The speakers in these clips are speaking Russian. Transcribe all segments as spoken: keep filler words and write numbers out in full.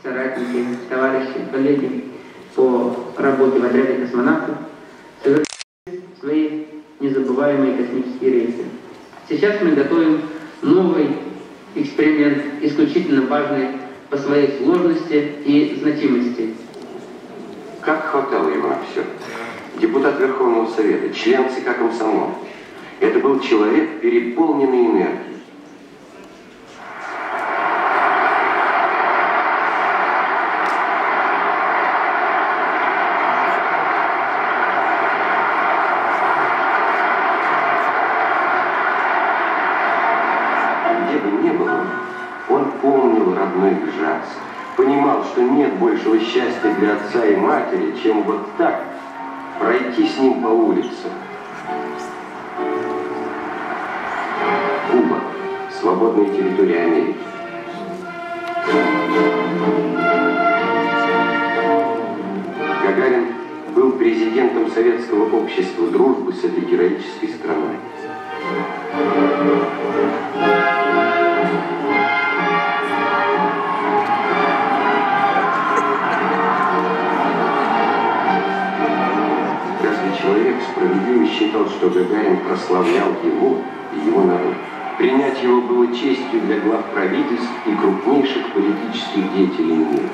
соратники, товарищи, коллеги по работе в отряде космонавтов совершили свои незабываемые космические рейсы. Сейчас мы готовим новый эксперимент, исключительно важный по своей сложности и значимости. Как хватало его на все? Депутат Верховного Совета, член ЦК комсомола. Это был человек, переполненный энергией. Где бы ни был он, он помнил родной Гжатс. Понимал, что нет большего счастья для отца и матери, чем вот так пройти с ним по улице. Куба. Свободная территория Америки. Гагарин был президентом Советского общества дружбы с этой героической страной. Человек справедливо считал, что Гагарин прославлял его и его народ. Принять его было честью для глав правительств и крупнейших политических деятелей мира.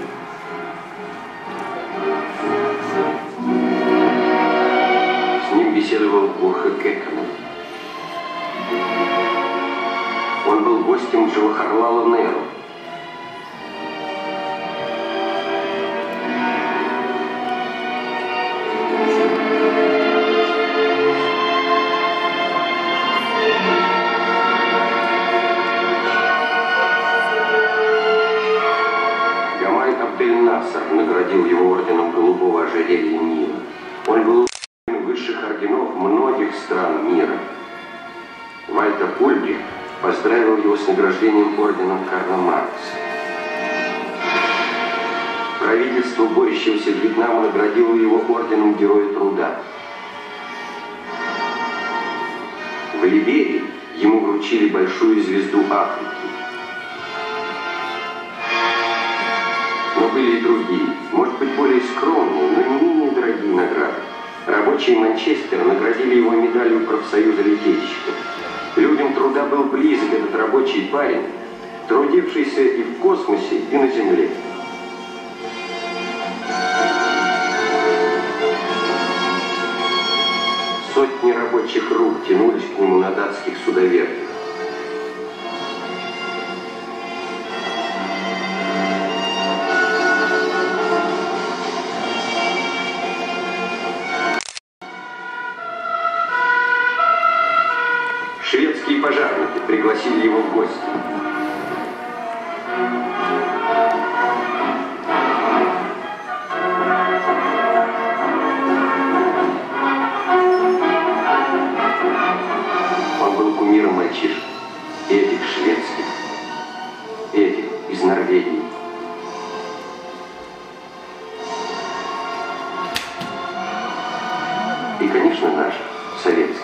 С ним беседовал Урха Кекканен. Он был гостем Джавахарлала Неру. Наградил его орденом голубого ожерелья Нила. Он был удостоен высших орденов многих стран мира. Вальтер Ульбрихт поздравил его с награждением орденом Карла Маркса. Правительство, борющегося с Вьетнамом, наградило его орденом Героя Труда. В Либерии ему вручили большую звезду Африки. Но были и другие, может быть, более скромные, но не менее дорогие награды. Рабочие Манчестера наградили его медалью профсоюза литейщиков. Людям труда был близок этот рабочий парень, трудившийся и в космосе, и на Земле. Сотни рабочих рук тянулись к нему на датских судоверфях. Шведские пожарники пригласили его в гости. Он был кумиром мальчишек, этих шведских, этих из Норвегии. И, конечно, наших, советских.